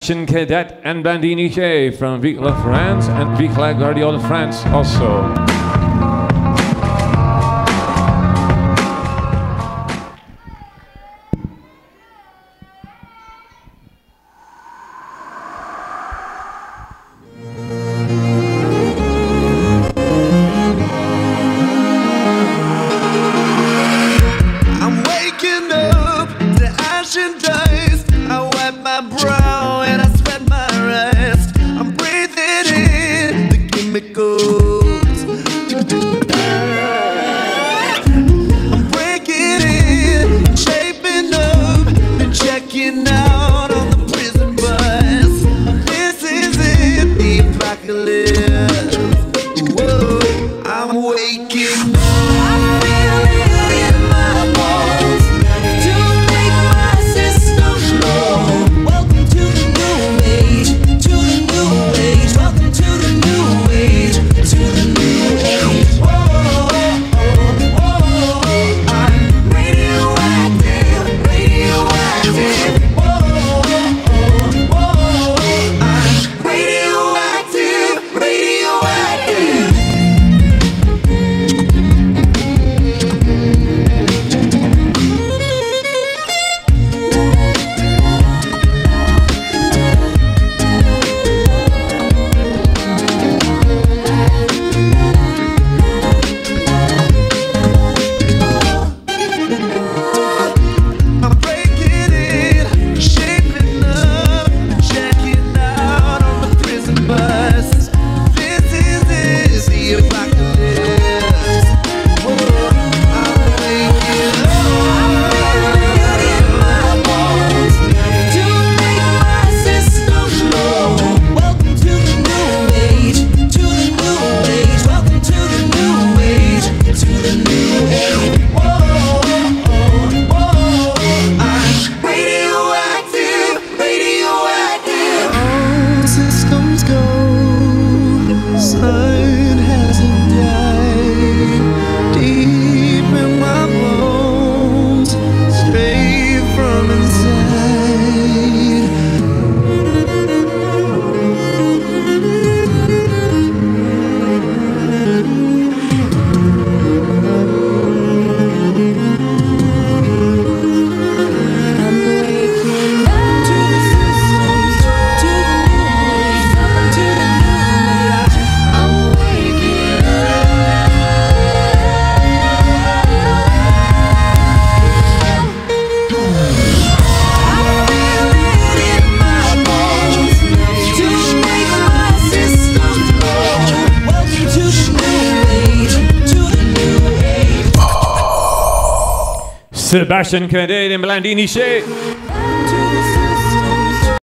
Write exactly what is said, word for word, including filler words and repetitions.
Cadet and Blandini Shea from Vic La France and Vic La Guardiola France also. I'm waking up to ashen dust. I wipe my brow and I sweat my rest. I'm breathing in the chemicals. I'm breaking in, shaping up, and checking out on the prison bus. This is it, the apocalypse. Whoa, I'm waking up. I feel it in my bones to make my system slow. Welcome to the new age, to the new age. Welcome to the new age, to the new age. Whoa, whoa, whoa, I'm radioactive, radioactive. Whoa, whoa, whoa, I'm radioactive, radioactive. I'm breaking in, shaping up, checking out on the prison bus. This is it, the apocalypse. Whoa, I'm waking up. I feel it in my bones to make my system slow. Welcome to the new age, to the new age. Welcome to the new age, to the new age. Whoa, whoa, whoa, I'm radioactive, radioactive. All systems go, sun hasn't died. Deep in my bones, straight from inside. I'm waking up to the systems, to the new age, welcome to the new age. I'm waking up. I feel it in my bones to make my system flow. Welcome to the new age, to the new age. Sebastian Cadet and Blandini Shea.